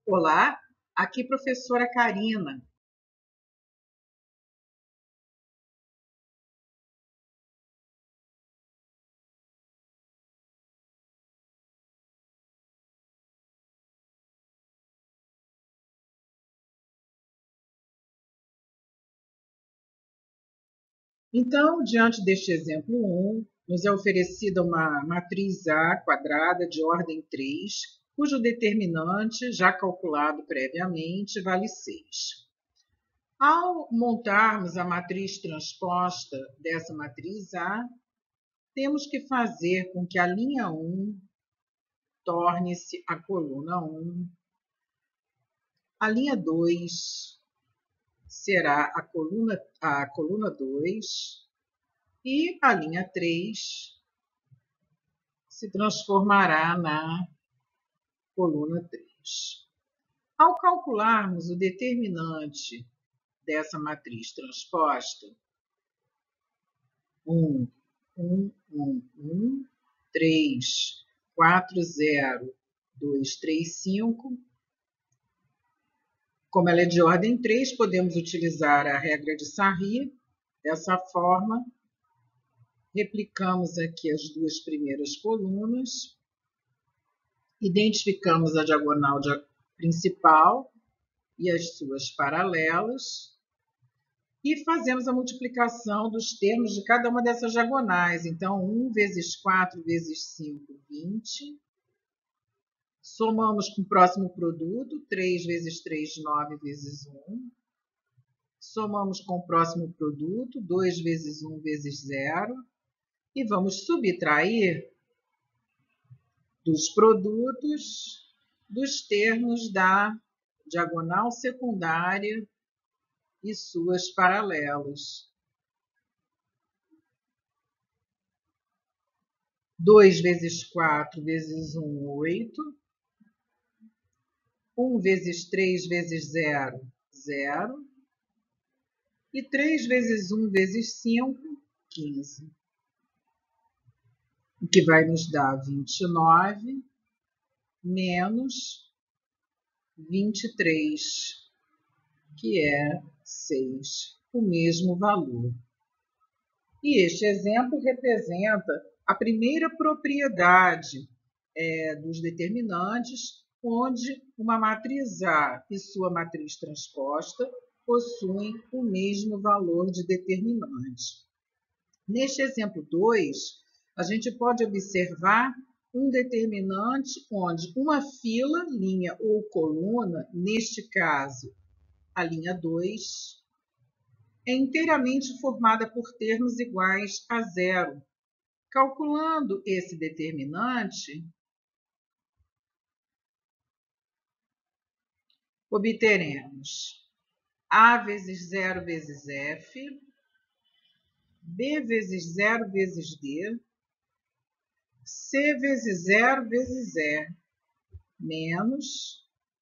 Olá, aqui professora Karina. Então, diante deste exemplo 1, nos é oferecida uma matriz A quadrada de ordem 3, cujo determinante, já calculado previamente, vale 6. Ao montarmos a matriz transposta dessa matriz A, temos que fazer com que a linha 1 torne-se a coluna 1, a linha 2 será a coluna 2 e a linha 3 se transformará na coluna 3. Ao calcularmos o determinante dessa matriz transposta, 1, 1, 1, 1, 3, 4, 0, 2, 3, 5, como ela é de ordem 3, podemos utilizar a regra de Sarri. Dessa forma, replicamos aqui as duas primeiras colunas, identificamos a diagonal principal e as suas paralelas e fazemos a multiplicação dos termos de cada uma dessas diagonais. Então, 1 vezes 4 vezes 5, 20. Somamos com o próximo produto, 3 vezes 3, 9 vezes 1. Somamos com o próximo produto, 2 vezes 1 vezes 0. E vamos subtrair dos produtos dos termos da diagonal secundária e suas paralelas. 2 vezes 4 vezes 1, 8. 1 vezes 3 vezes 0, 0. E 3 vezes 1 vezes 5, 15. O que vai nos dar 29 menos 23, que é 6, o mesmo valor. E este exemplo representa a primeira propriedade dos determinantes, onde uma matriz A e sua matriz transposta possuem o mesmo valor de determinante. Neste exemplo 2, a gente pode observar um determinante onde uma fila, linha ou coluna, neste caso a linha 2, é inteiramente formada por termos iguais a 0. Calculando esse determinante, obteremos A vezes 0 vezes F, B vezes 0 vezes D, C vezes 0 vezes E, menos,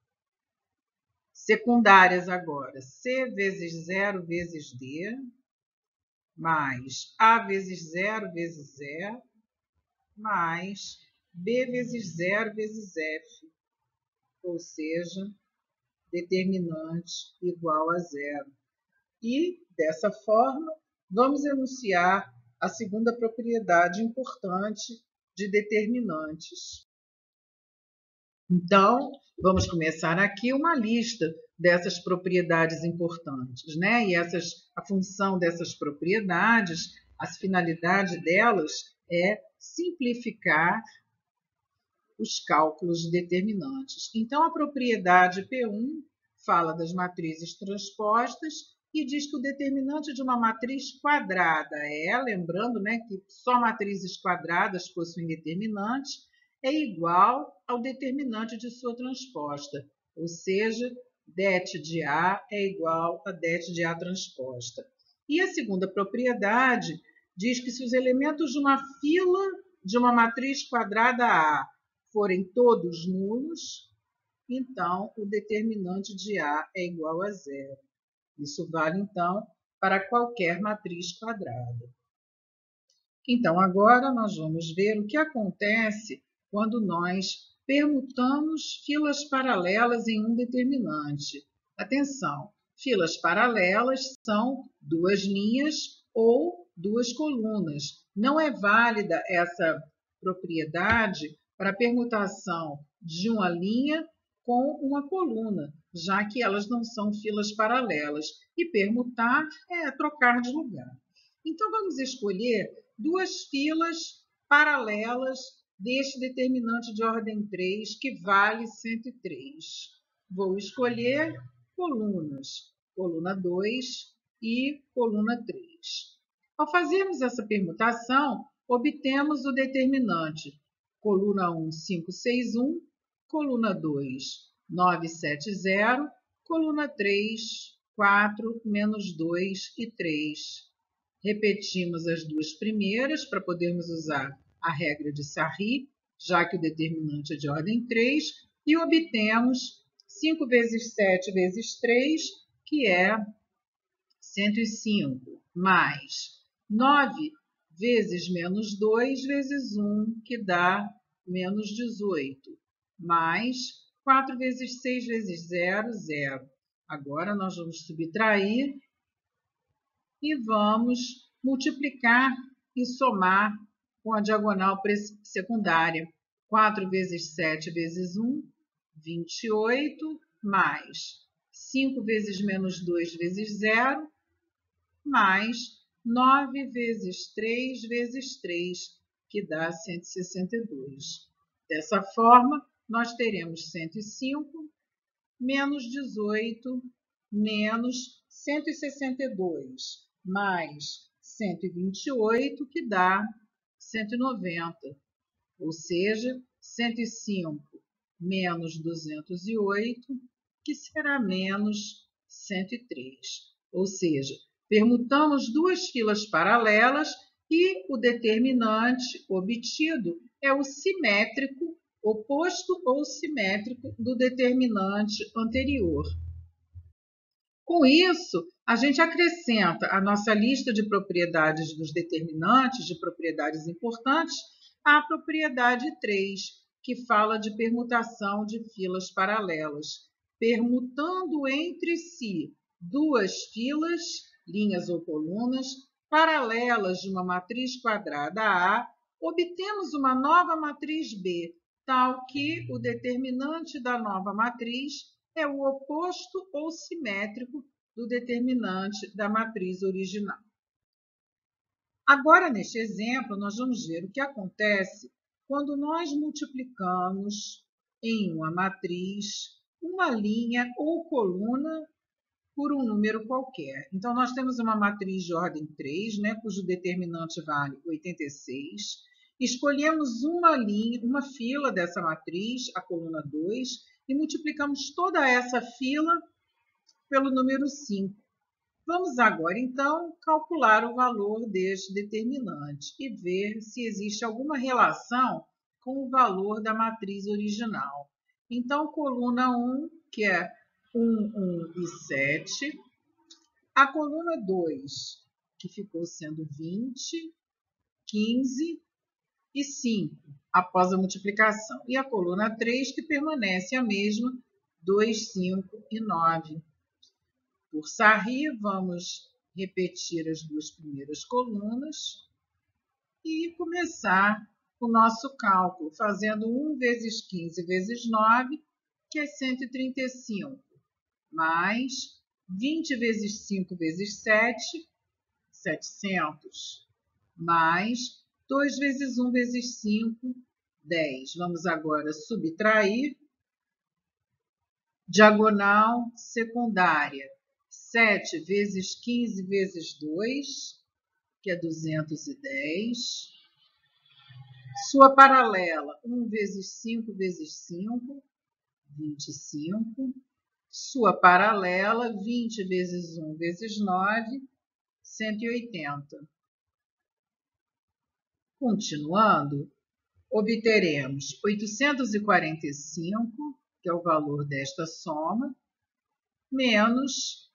secundárias agora, C vezes 0 vezes D, mais A vezes 0 vezes E, mais B vezes 0 vezes F, ou seja, determinante igual a 0. E, dessa forma, vamos enunciar a segunda propriedade importante de determinantes. Então, vamos começar aqui uma lista dessas propriedades importantes, né? E a função dessas propriedades, a finalidade delas é simplificar os cálculos de determinantes. Então, a propriedade P1 fala das matrizes transpostas e diz que o determinante de uma matriz quadrada lembrando, né, que só matrizes quadradas possuem determinante, é igual ao determinante de sua transposta, ou seja, det de A é igual a det de A transposta. E a segunda propriedade diz que se os elementos de uma fila de uma matriz quadrada A forem todos nulos, então o determinante de A é igual a 0. Isso vale, então, para qualquer matriz quadrada. Então, agora nós vamos ver o que acontece quando nós permutamos filas paralelas em um determinante. Atenção, filas paralelas são duas linhas ou duas colunas. Não é válida essa propriedade para permutação de uma linha com uma coluna, já que elas não são filas paralelas. E permutar é trocar de lugar. Então, vamos escolher duas filas paralelas deste determinante de ordem 3, que vale 103. Vou escolher colunas, coluna 2 e coluna 3. Ao fazermos essa permutação, obtemos o determinante coluna 1, 561, coluna 2, 970, coluna 3, 4, menos 2 e 3. Repetimos as duas primeiras para podermos usar a regra de Sarri, já que o determinante é de ordem 3, e obtemos 5 vezes 7 vezes 3, que é 105, mais 9 vezes menos 2 vezes 1, que dá menos 18, mais 4 vezes 6 vezes 0, 0. Agora nós vamos subtrair e vamos multiplicar e somar com a diagonal secundária. 4 vezes 7 vezes 1, 28, mais 5 vezes menos 2 vezes 0, mais 9 vezes 3 vezes 3, que dá 162. Dessa forma, nós teremos 105 menos 18 menos 162, mais 128, que dá 190. Ou seja, 105 menos 208, que será menos 103. Ou seja, permutamos duas filas paralelas e o determinante obtido é o simétrico, oposto ou simétrico do determinante anterior. Com isso, a gente acrescenta à nossa lista de propriedades dos determinantes, de propriedades importantes, a propriedade 3, que fala de permutação de filas paralelas. Permutando entre si duas filas, linhas ou colunas, paralelas de uma matriz quadrada A, obtemos uma nova matriz B, tal que o determinante da nova matriz é o oposto ou simétrico do determinante da matriz original. Agora, neste exemplo, nós vamos ver o que acontece quando nós multiplicamos em uma matriz uma linha ou coluna por um número qualquer. Então, nós temos uma matriz de ordem 3, cujo determinante vale 86. Escolhemos uma linha, uma fila dessa matriz, a coluna 2, e multiplicamos toda essa fila pelo número 5. Vamos agora, então, calcular o valor deste determinante e ver se existe alguma relação com o valor da matriz original. Então, coluna 1, que é 1, 1 e 7. A coluna 2, que ficou sendo 20, 15 e 5, após a multiplicação. E a coluna 3, que permanece a mesma, 2, 5 e 9. Por Sarri, vamos repetir as duas primeiras colunas e começar o nosso cálculo, fazendo 1 vezes 15 vezes 9, que é 135, mais 20 vezes 5 vezes 7, 700, mais 2 vezes 1 vezes 5, 10. Vamos agora subtrair. Diagonal secundária. 7 vezes 15 vezes 2, que é 210. Sua paralela, 1 vezes 5 vezes 5, 25. Sua paralela, 20 vezes 1 vezes 9, 180. Continuando, obteremos 845, que é o valor desta soma, menos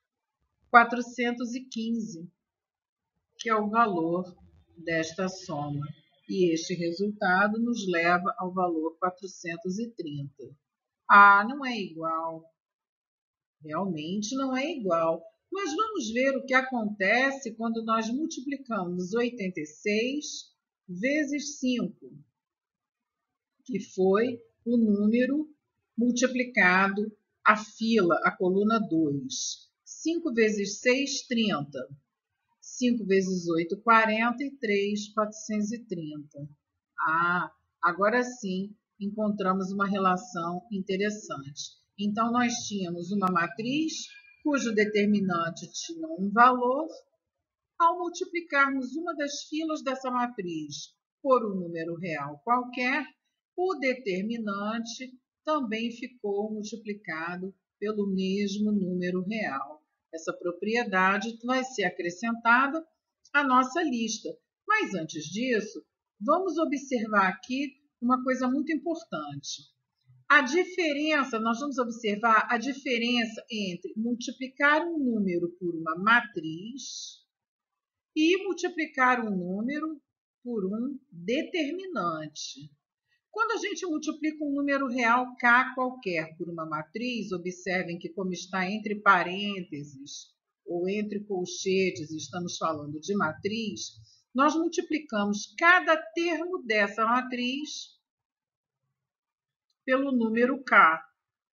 415, que é o valor desta soma. E este resultado nos leva ao valor 430. Não é igual. Realmente não é igual. Mas vamos ver o que acontece quando nós multiplicamos 86 vezes 5, que foi o número multiplicado, a fila, a coluna 2. 5 vezes 6, 30. 5 vezes 8, 40 e 3, 430. Agora sim encontramos uma relação interessante. Então, nós tínhamos uma matriz cujo determinante tinha um valor. Ao multiplicarmos uma das filas dessa matriz por um número real qualquer, o determinante também ficou multiplicado pelo mesmo número real. Essa propriedade vai ser acrescentada à nossa lista. Mas antes disso, vamos observar aqui uma coisa muito importante. A diferença, nós vamos observar a diferença entre multiplicar um número por uma matriz e multiplicar um número por um determinante. Quando a gente multiplica um número real k qualquer por uma matriz, observem que como está entre parênteses ou entre colchetes, estamos falando de matriz, nós multiplicamos cada termo dessa matriz pelo número k.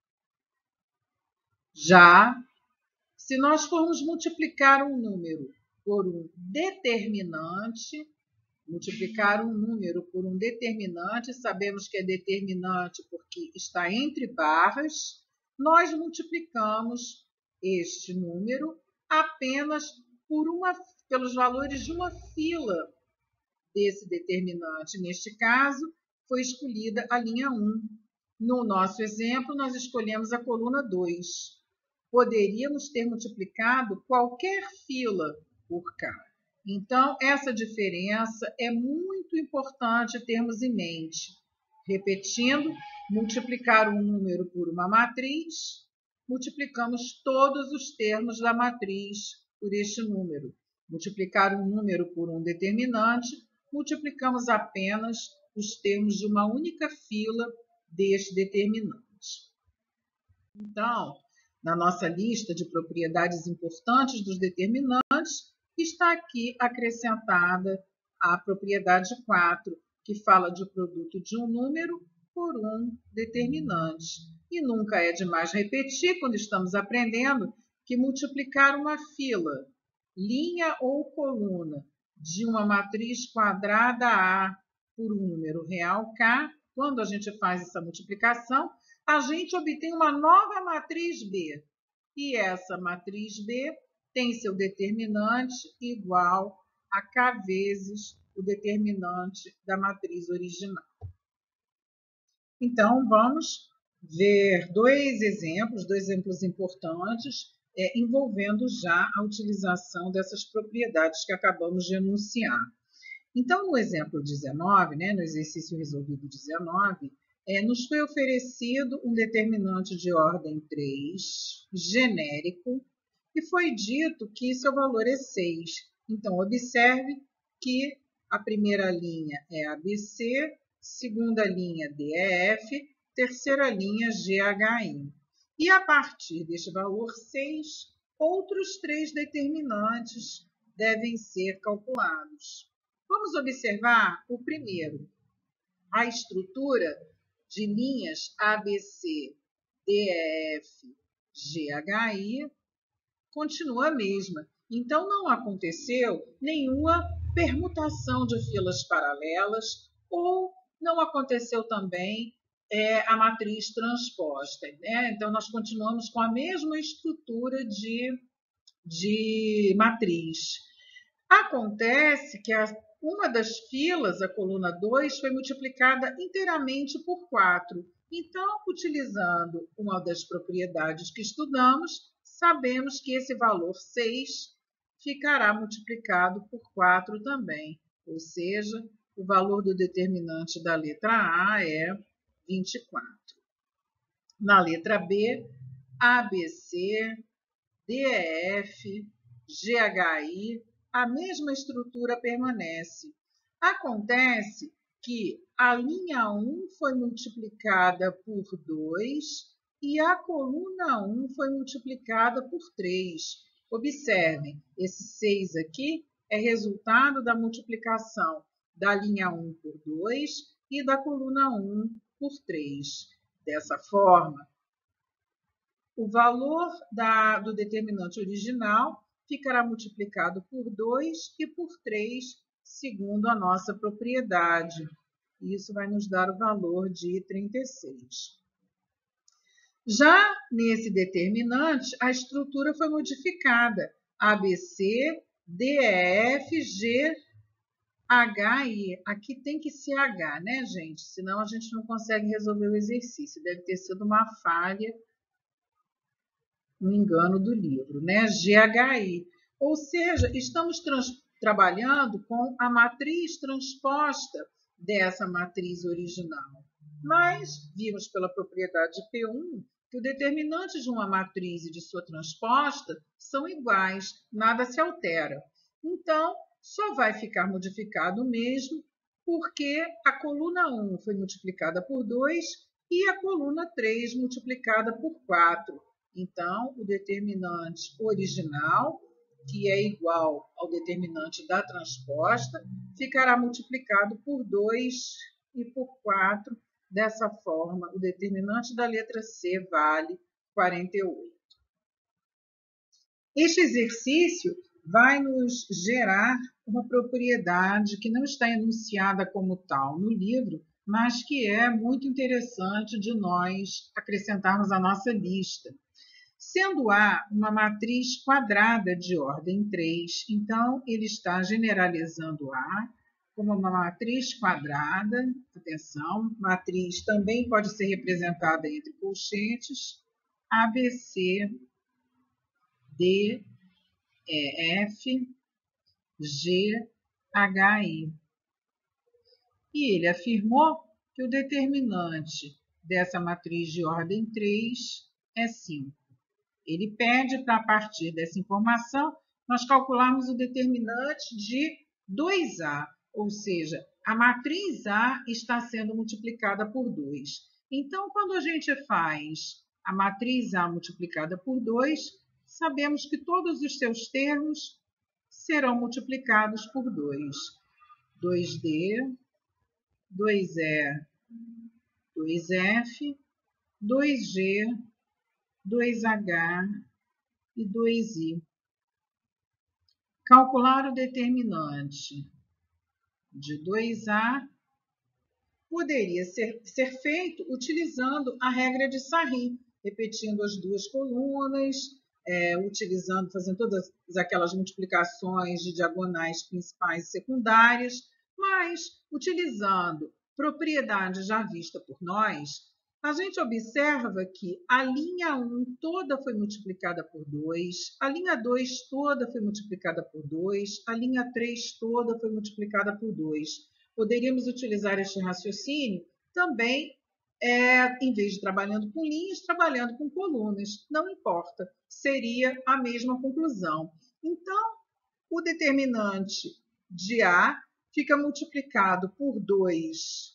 Já se nós formos multiplicar um número por um determinante, multiplicar um número por um determinante, sabemos que é determinante porque está entre barras, nós multiplicamos este número apenas pelos valores de uma fila desse determinante. Neste caso, foi escolhida a linha 1. No nosso exemplo, nós escolhemos a coluna 2. Poderíamos ter multiplicado qualquer fila por k. Então, essa diferença é muito importante termos em mente. Repetindo, multiplicar um número por uma matriz, multiplicamos todos os termos da matriz por este número. Multiplicar um número por um determinante, multiplicamos apenas os termos de uma única fila deste determinante. Então, na nossa lista de propriedades importantes dos determinantes, está aqui acrescentada a propriedade 4, que fala de produto de um número por um determinante. E nunca é demais repetir, quando estamos aprendendo, que multiplicar uma fila, linha ou coluna, de uma matriz quadrada A por um número real K, quando a gente faz essa multiplicação, a gente obtém uma nova matriz B. E essa matriz B tem seu determinante igual a K vezes o determinante da matriz original. Então, vamos ver dois exemplos importantes, envolvendo já a utilização dessas propriedades que acabamos de enunciar. Então, no exemplo 19, no exercício resolvido 19, nos foi oferecido um determinante de ordem 3, genérico, e foi dito que seu valor é 6. Então, observe que a primeira linha é ABC, segunda linha DEF, terceira linha GHI. E a partir deste valor 6, outros 3 determinantes devem ser calculados. Vamos observar o primeiro. A estrutura de linhas ABC, DEF, GHI continua a mesma. Então, não aconteceu nenhuma permutação de filas paralelas ou não aconteceu também a matriz transposta. Então, nós continuamos com a mesma estrutura de matriz. Acontece que uma das filas, a coluna 2, foi multiplicada inteiramente por 4. Então, utilizando uma das propriedades que estudamos, sabemos que esse valor 6 ficará multiplicado por 4 também. Ou seja, o valor do determinante da letra A é 24. Na letra B, ABC, DEF, GHI, a mesma estrutura permanece. Acontece que a linha 1 foi multiplicada por 2 e a coluna 1 foi multiplicada por 3. Observem, esse 6 aqui é resultado da multiplicação da linha 1 por 2 e da coluna 1 por 3. Dessa forma, o valor do determinante original ficará multiplicado por 2 e por 3, segundo a nossa propriedade. Isso vai nos dar o valor de 36. Já nesse determinante, a estrutura foi modificada. ABC, DEF, G, H e I. Aqui tem que ser H, né, gente? Senão a gente não consegue resolver o exercício. Deve ter sido uma falha, um engano do livro, né? GHI. Ou seja, estamos trabalhando com a matriz transposta dessa matriz original. Mas vimos pela propriedade de P1 que o determinante de uma matriz e de sua transposta são iguais, nada se altera. Então, só vai ficar modificado mesmo porque a coluna 1 foi multiplicada por 2 e a coluna 3 multiplicada por 4. Então, o determinante original, que é igual ao determinante da transposta, ficará multiplicado por 2 e por 4. Dessa forma, o determinante da letra C vale 48. Este exercício vai nos gerar uma propriedade que não está enunciada como tal no livro, mas que é muito interessante de nós acrescentarmos à nossa lista. Sendo A uma matriz quadrada de ordem 3, então ele está generalizando A como uma matriz quadrada. Atenção, matriz também pode ser representada entre colchetes ABC, D, E, F, G, H, I. E ele afirmou que o determinante dessa matriz de ordem 3 é 5. Ele pede para, a partir dessa informação, nós calcularmos o determinante de 2A, ou seja, a matriz A está sendo multiplicada por 2. Então, quando a gente faz a matriz A multiplicada por 2, sabemos que todos os seus termos serão multiplicados por 2. 2D, 2E, 2F, 2G, 2H e 2I. Calcular o determinante de 2A poderia ser feito utilizando a regra de Sarri, repetindo as duas colunas, fazendo todas aquelas multiplicações de diagonais principais e secundárias, mas utilizando propriedade já vista por nós, a gente observa que a linha 1 toda foi multiplicada por 2, a linha 2 toda foi multiplicada por 2, a linha 3 toda foi multiplicada por 2. Poderíamos utilizar este raciocínio também, em vez de trabalhando com linhas, trabalhando com colunas. Não importa, seria a mesma conclusão. Então, o determinante de A fica multiplicado por 2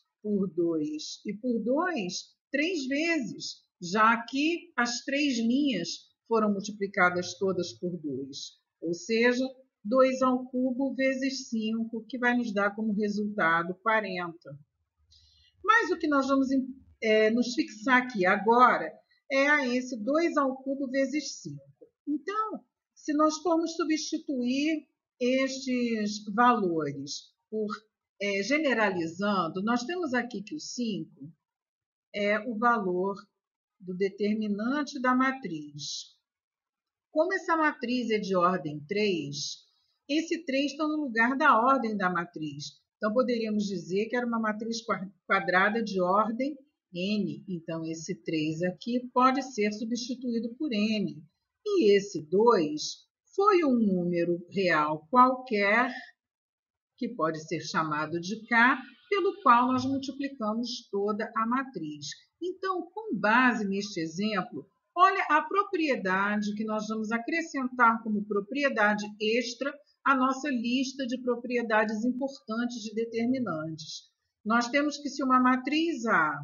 e por 2 3 vezes, já que as 3 linhas foram multiplicadas todas por 2. Ou seja, 2 ao cubo vezes 5, que vai nos dar como resultado 40. Mas o que nós vamos nos fixar aqui agora é a esse 2 ao cubo vezes 5. Então, se nós formos substituir estes valores por generalizando, nós temos aqui que o 5 é o valor do determinante da matriz. Como essa matriz é de ordem 3, esse 3 está no lugar da ordem da matriz. Então, poderíamos dizer que era uma matriz quadrada de ordem n. Então, esse 3 aqui pode ser substituído por n. E esse 2 foi um número real qualquer, que pode ser chamado de k, pelo qual nós multiplicamos toda a matriz. Então, com base neste exemplo, olha a propriedade que nós vamos acrescentar como propriedade extra a nossa lista de propriedades importantes de determinantes. Nós temos que, se uma matriz A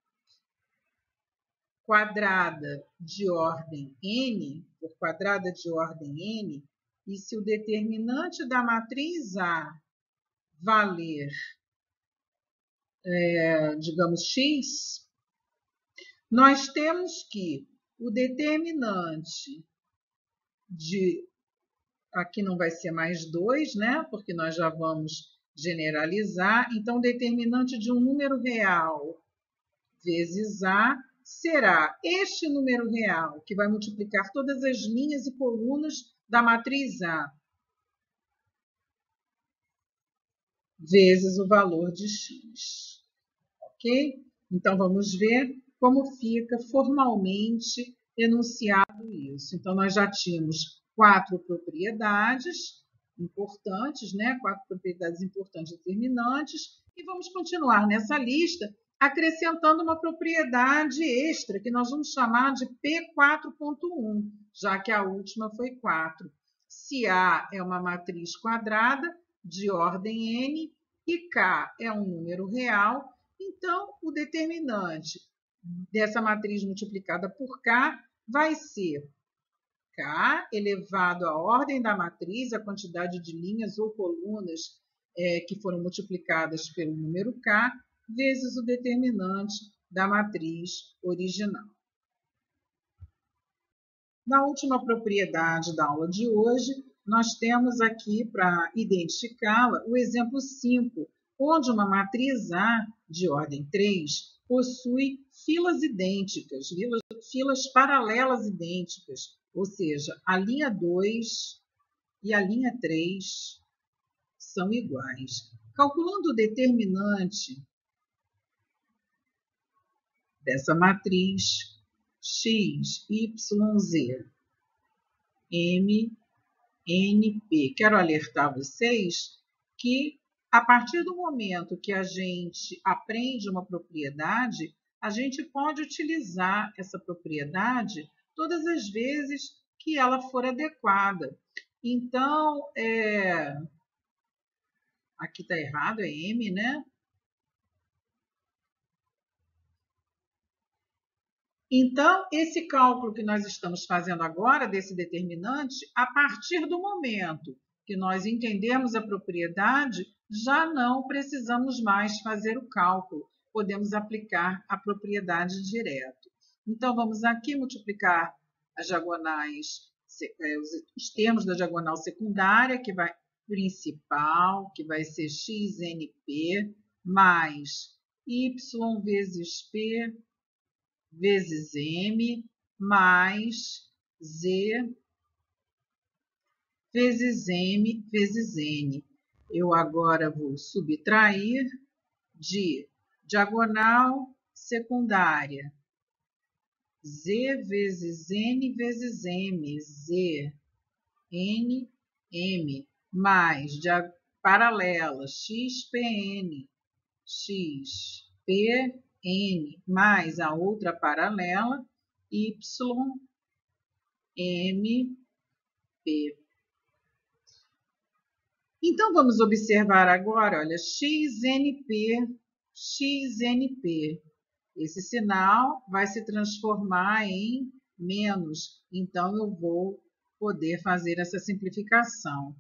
quadrada de ordem n, por quadrada de ordem n, e se o determinante da matriz A valer, digamos, x, nós temos que o determinante de... Aqui não vai ser mais 2, né? Porque nós já vamos generalizar. Então, o determinante de um número real vezes A será este número real, que vai multiplicar todas as linhas e colunas da matriz A, vezes o valor de x. Ok? Então, vamos ver como fica formalmente enunciado isso. Então, nós já tínhamos 4 propriedades importantes, né? 4 propriedades importantes determinantes, e vamos continuar nessa lista acrescentando uma propriedade extra, que nós vamos chamar de P4.1, já que a última foi 4. Se A é uma matriz quadrada de ordem n e K é um número real, então o determinante dessa matriz multiplicada por K vai ser K elevado à ordem da matriz, a quantidade de linhas ou colunas que foram multiplicadas pelo número K, vezes o determinante da matriz original. Na última propriedade da aula de hoje, nós temos aqui, para identificá-la, o exemplo 5, onde uma matriz A de ordem 3 possui filas idênticas, filas paralelas idênticas, ou seja, a linha 2 e a linha 3 são iguais. Calculando o determinante dessa matriz x, y, z, m, n, p. Quero alertar vocês que, a partir do momento que a gente aprende uma propriedade, a gente pode utilizar essa propriedade todas as vezes que ela for adequada. Então, aqui está errado, é m, né? Então, esse cálculo que nós estamos fazendo agora, desse determinante, a partir do momento que nós entendemos a propriedade, já não precisamos mais fazer o cálculo, podemos aplicar a propriedade direto. Então, vamos aqui multiplicar as diagonais, os termos da diagonal secundária, que vai principal, que vai ser xnp, mais y vezes p, vezes m, mais z, vezes m, vezes n. Eu agora vou subtrair de diagonal secundária, z vezes n vezes m, z, n, m, mais de paralela, xpn, xp, n, mais a outra paralela, y, m, p. Então, vamos observar agora, olha, xnp, xnp. Esse sinal vai se transformar em menos, então eu vou poder fazer essa simplificação.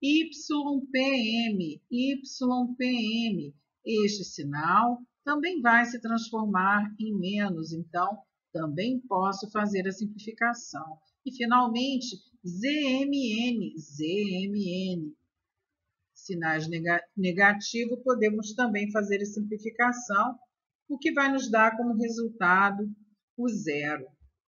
YPM, YPM, este sinal também vai se transformar em menos, então também posso fazer a simplificação. E, finalmente, ZMN, ZMN. Sinais negativos, podemos também fazer a simplificação, o que vai nos dar como resultado o zero.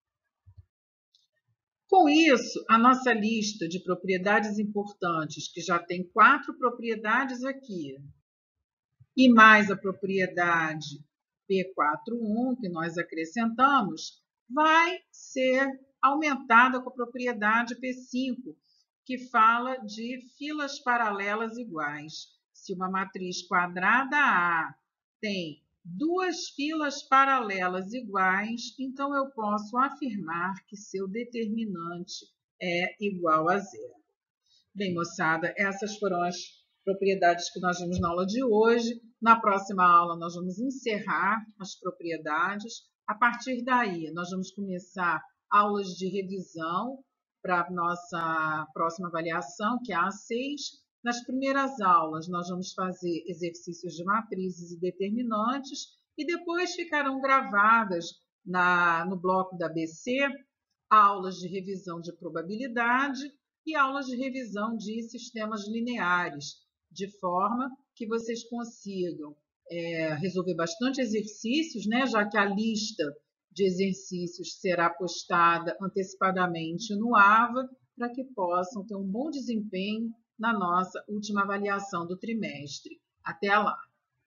Com isso, a nossa lista de propriedades importantes, que já tem 4 propriedades aqui, e mais a propriedade P4.1, que nós acrescentamos, vai ser aumentada com a propriedade P5, que fala de filas paralelas iguais. Se uma matriz quadrada A tem 2 filas paralelas iguais, então eu posso afirmar que seu determinante é igual a zero. Bem, moçada, essas foram as propriedades que nós vimos na aula de hoje. Na próxima aula, nós vamos encerrar as propriedades. A partir daí, nós vamos começar aulas de revisão para a nossa próxima avaliação, que é a A6. Nas primeiras aulas, nós vamos fazer exercícios de matrizes e determinantes, e depois ficarão gravadas no bloco da BC aulas de revisão de probabilidade e aulas de revisão de sistemas lineares, de forma que vocês consigam resolver bastante exercícios, né, já que a lista de exercícios será postada antecipadamente no AVA, para que possam ter um bom desempenho na nossa última avaliação do trimestre. Até lá!